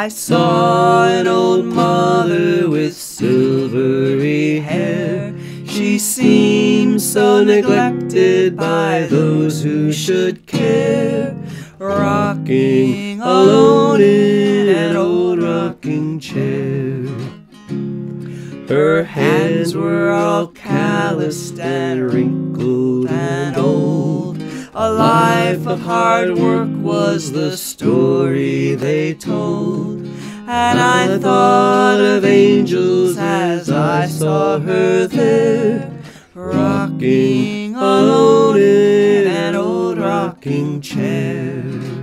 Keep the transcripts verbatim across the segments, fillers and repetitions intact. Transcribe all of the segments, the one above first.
I saw an old mother with silvery hair. She seemed so neglected by those who should care, rocking alone in an old rocking chair. Her hands were all calloused and wrinkled and old. A life of hard work was the story they told. And I thought of angels as I saw her there, rocking alone in an old rocking chair.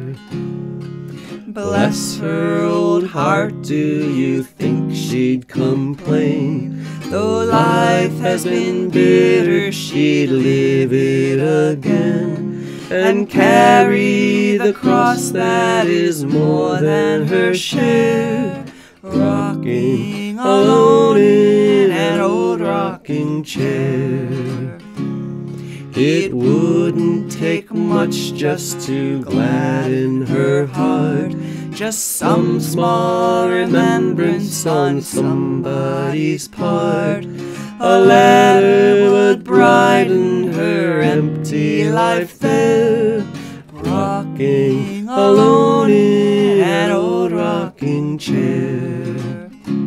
Bless her old heart, do you think she'd complain? Though life has been bitter, she'd live it again, and carry the cross that is more than her share, rocking alone in an old rocking chair. It wouldn't take much just to gladden her heart, just some small remembrance on somebody's part. A letter would brighten her empty life there, rocking alone in an old rocking chair.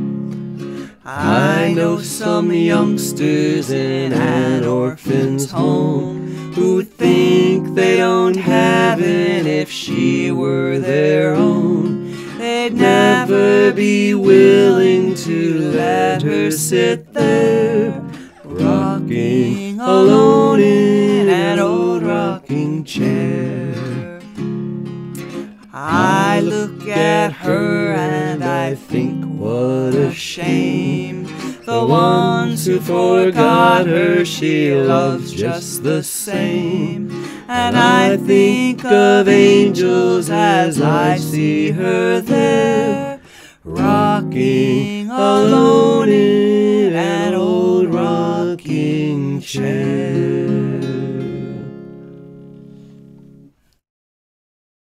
I know some youngsters in an orphan's home who think they owned heaven if she were their own. They'd never be willing to let her sit there, rocking alone in an old rocking chair. I look at her and I think, what a shame. The ones who forgot her she loves just the same. And I think of angels as I see her there, rocking alone in